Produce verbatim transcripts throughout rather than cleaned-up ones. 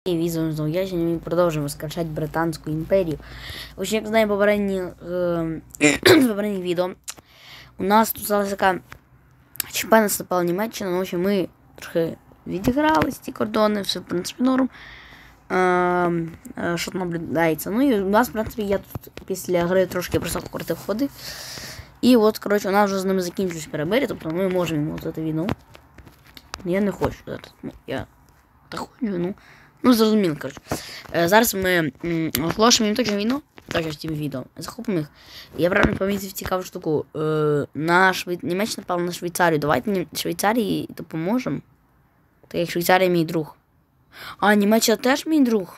І візом знову я сьогодні ми продовжуємо скачати Британську імперію. Ось як знаємо попередні е, попередніх відео, у нас тут сталася така ЧП, наступала Німеччина, ну, що ми трохи відігрались ці кордони, все в принципі норм. Е, е, що там наблюдається. Ну і у нас, в принципі, я тут після гри трошки просто покрутив ходи. І от, коротше, у нас вже з ними закінчилось перемир'я, тобто ми можемо йому взяти війну. Я не хочу зараз. Ну, я так хочу, ну. Ну, зрозуміло, коротше. Е, зараз ми оголошуємо їм точно війну, точно з цим відео, захопимо їх. Я правильно помітив цікаву штуку. Е, на Швей... Німеччина напала на Швейцарію. Давайте Швейцарії допоможемо. Так як Швейцарія мій друг. А, Німеччина теж мій друг?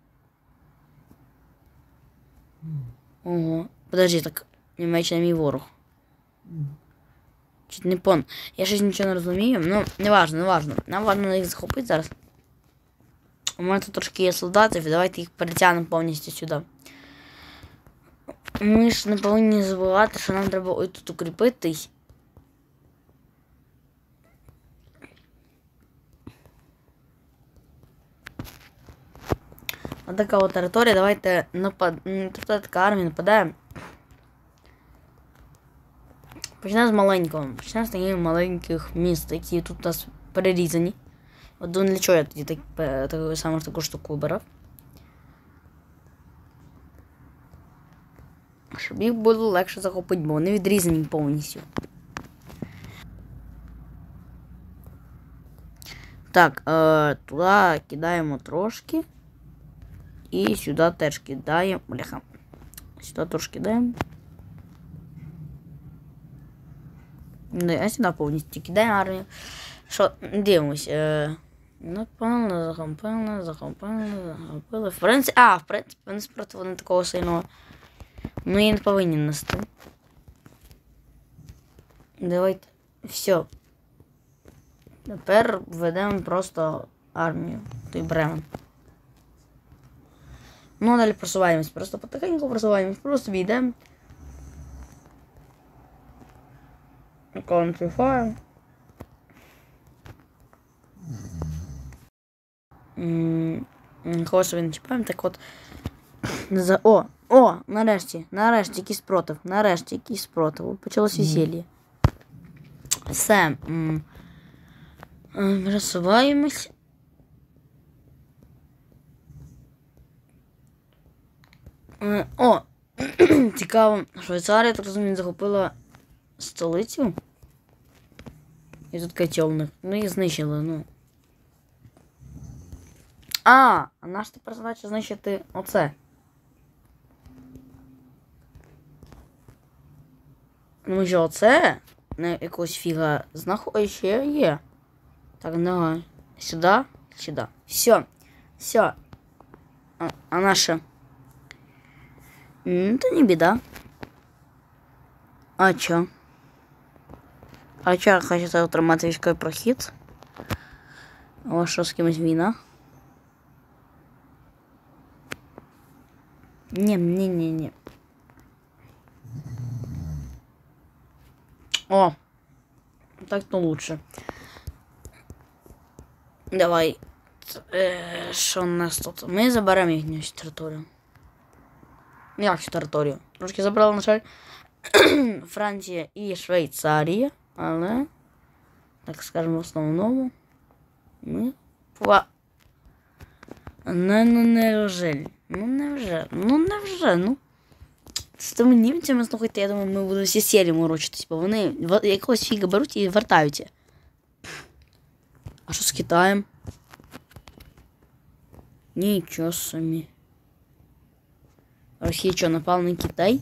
Ого. Подожди, так, Німеччина мій ворог. Чуть не пон. Я щось нічого не розумію. Ну, не важно, не важно. Нам важно їх захопити зараз. У мене тут трошки є солдатів, давайте їх перетягнемо повністю сюди. Ми ж не повинні забувати, що нам треба ось тут укріпитись. Ось така от територія, давайте напад... Тут така армія нападає. Почнемо з маленького. Почнемо з таких маленьких міст, які тут у нас перерізані. От для чого я тоді так, так, саме таку штуку вибирав. Щоб їх було легше захопити, бо вони відрізані повністю. Так, е, туди кидаємо трошки. І сюди теж кидаємо. Бляха. Сюди теж кидаємо. А сюди повністю кидаємо армію. Що, дивимось. Е, Напевно, захопили, захопили, захопили. В принципі, а, в принципі, вони спроти вони такого сильного. Ну, і не повинні нести. Давайте. Все. Тепер введемо просто армію. Той Бремен. Ну, далі просуваємось. Просто потихеньку просуваємось. Просто війдемо. Контрифаємо. Кого ж він чіпаємо, так от. За... О! О! Нарешті! Нарешті якийсь спротив. Нарешті якийсь спротив. Почалось весілля. Все. Розсуваємось. О! Цікаво. Швейцарія, так розумію, захопила столицю. І тут котельник. Ну, їх знищили, ну. А, а наша тепер задача знищити оце. Ну що, оце? На якогось фіга знаходить ще є. Так, давай. Сюди, сюди. Все. Все. А, а наша? Ну, то не біда. А чо? А чо, хочете отримати військовий прохід? У вас що, з кимось війна? Не, не, не, не. О, так то лучше. Давай. Що у нас тут? Ми заберемо їхню територію. Як цю територію? Трошки забрали, на жаль, Франція і Швейцарія, але, так скажемо, в основному ми пова... Не, ну, невже? Ну, невже? Ну, невже? Ну, з тими німцями, слухайте, я думаю, ми будемо всі серії морочитись, бо вони якогось фіга беруть і вертаються. А що з Китаєм? Нічого собі. Росія що, напала на Китай?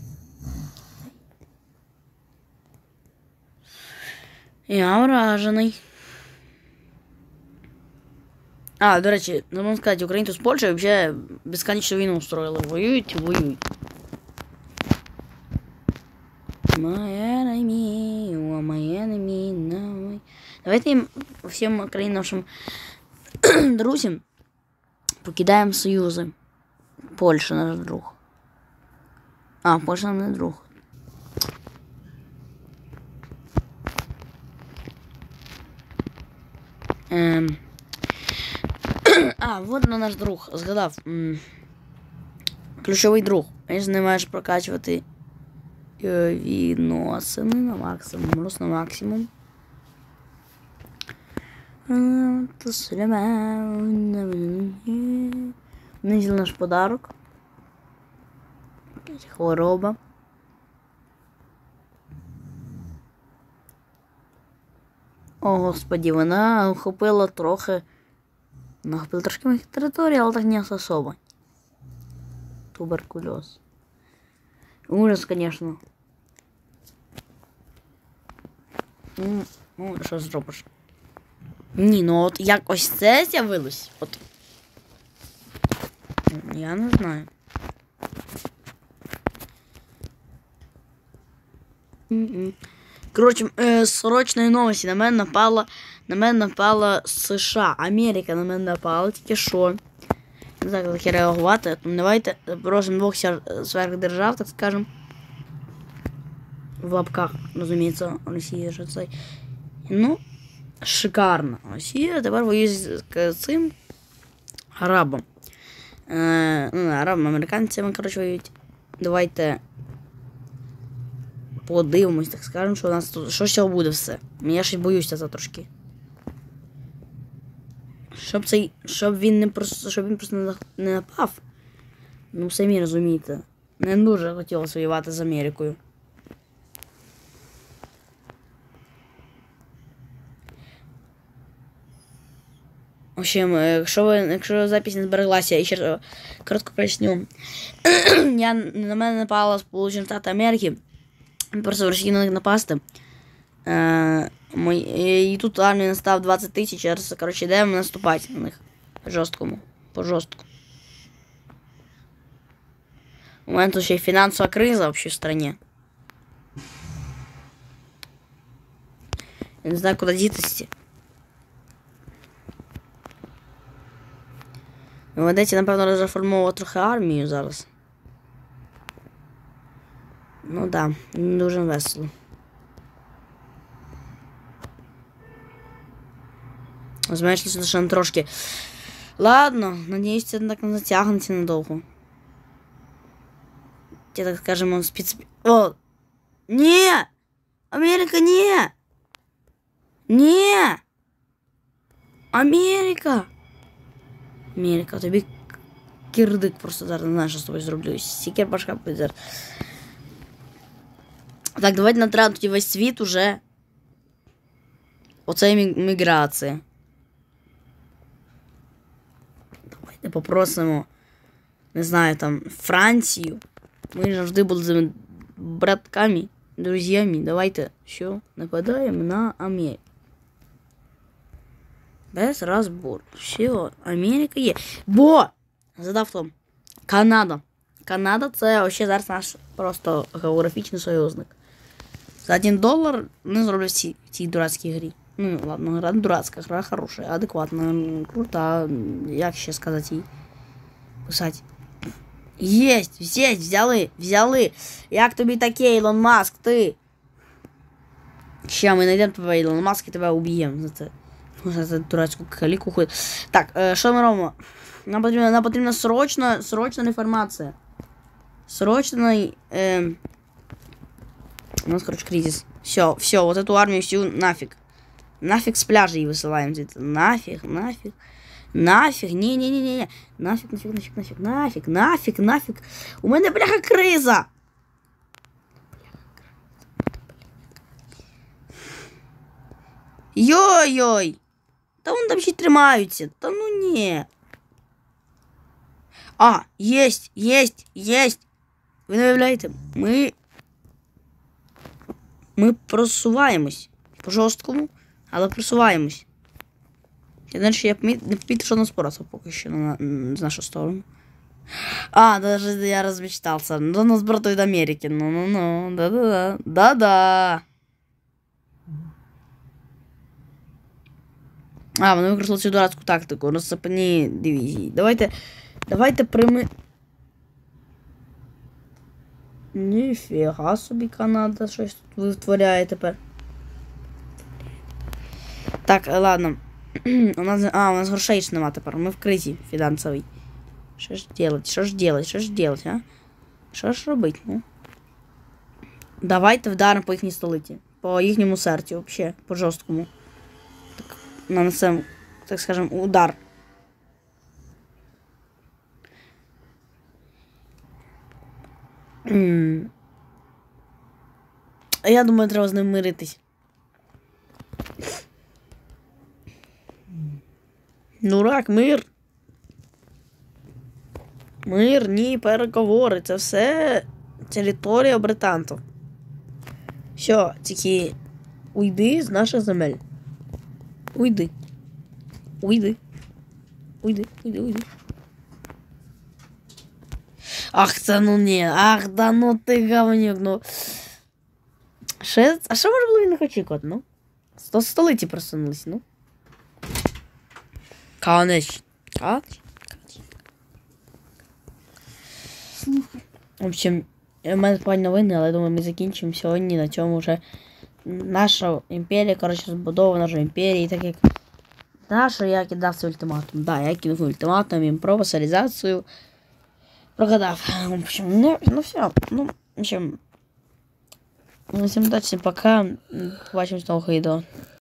Я вражений. А, до речі, не можна сказати, українці з Польщею взагалі безконечну війну устроїли. Воюють, воюють. My enemy, you are my enemy, no. Давайте їм всім країнам нашим друзям покидаємо союзи. Польща наш друг. А, Польща не друг. Ем... А, вот на наш друг, згадав. Ключовий друг. Він не маєш прокачувати відносини на максимум. Просто на максимум. Низил наш подарок. Хвороба. О, господі, вона охопила трохи. Охопила трошки моїх територій, але так не особо. Туберкульоз. Ужас, конечно. Ну, ну що зробиш? Ні, ну от як ось це з'явилось? От. Я не знаю. Коротше, е, срочної новості. На мене напала, на мене напала США. Америка на мене напала, тільки що. Не знаю, як реагувати. Давайте просимо двох сверхдержав, так скажем. В лапках, розуміється, Росія ж цей. Ну, шикарно. Росія тепер воює з цим арабом. Е, ну, арабом, американцями, коротше, воюють. Давайте подивимось, так скажемо, що у нас тут, що з цього буде все. Я ще боюся за трошки. Щоб цей, щоб він не просто, щоб він просто не напав. Ну, самі розумієте. Не дуже хотілося воювати з Америкою. В общем, якщо ви, якщо запись не збереглася, я ще коротко поясню. Я, на мене напала Сполучені Штати Америки. Просто вирішили на них напасти. Е, мой, і тут армія настав двадцять тисяч, зараз, коротше, йдемо наступати на них. Жорсткому. По жорстку. У мене тут ще й фінансова криза взагалі в стране. Я не знаю, куди дітися. Доведеться, напевно, розреформовувати трохи армію зараз. Ну да, не дуже весело. Зменшилося лише на трошки. Ладно, надіюсь, це так не затягнеться надовго. Я так скажемо, спец... О! Ні! Америка, ні! Ні! Америка! Америка, тобі кирдик просто зараз, не знаю, що з тобою зроблю. Сікер башка буде зараз. Так, давайте натратимо тоді весь світ уже. Оце міграція. Давайте попросимо, не знаю, там, Францію. Ми завжди були з братками, друзями. Давайте, що, нападаємо на Америку. Без розбору. Все, Америка є. Бо! Задав там. Канада. Канада це вообще зараз наш просто географічний союзник. За один долар не зроблю в цій, в цій дурацькій грі. Ну, ладно, гра дурацька, гра хороша, адекватна, крута, як ще сказати їй. Писати. Єсть, єсть, взяли, взяли. Як тобі таке, Ілон Маск, ти? Ще ми знайдемо тебе, Ілон Маск, і тебе уб'ємо за це. За це дурацьку каліку ходить. Так, е, що ми робимо? Нам потрібна, нам потрібна срочна, срочна реформація. Срочный... Э, у нас, короче, кризис. Все, все, вот эту армию всю нафиг. Нафиг с пляжей высылаем где-то. Нафиг, нафиг. Нафиг, не-не-не-не. Нафиг, нафиг, нафиг, нафиг, нафиг, нафиг, нафиг. У меня, бляха, криза. Йой-йой. Та вон там ще тримаються. Та ну не. А, есть, есть, есть. Ви не уявляєте, ми... Ми просуваємось. По жорсткому, але просуваємось. Я знаю, що я не помітив, що нас поросла поки що на, на, з нашу сторону. А, даже я размечтался. Ну, нас братует Америки. Ну-ну-ну. Да-да-да. Да-да. А, вони використали цю дурацьку тактику. Розсипані дивізії. Давайте... Давайте прими... Ніфіга собі Канада щось тут витворяє тепер. Так, ладно. У нас, а, у нас грошей ж нема тепер. Ми в кризі фінансовій. Що ж делать? Що ж делать? Що ж делать, а? Що ж робити, ну? Давайте вдаримо по їхній столиці. По їхньому серцю, взагалі, по жорсткому. Так, нанесемо, так скажем, удар. М. Я думаю, треба з ним миритись. Ну рак, мир. Мир, ні, переговори. Це все територія британців. Все, тільки уйди з наших земель. Уйди. Уйди. Уйди, уйди, уйди. Ах, це ну ні. Ах, да ну ти говнюк, ну. Ще, а що може було він не очікувати, ну? Сто столиці просунулись, ну. Конечно. Конечно. В общем, у мене погані новини, але думаю, ми закінчимо сьогодні на цьому вже. Наша імперія, коротше, збудована вже імперії, так як наша, я кидав цей ультиматум. Да, я кинув ультиматум їм про васалізацію. Прогадав. В общем, ну, ну все. Ну, в общем, всім удачі, пока. Побачимось в нових відео.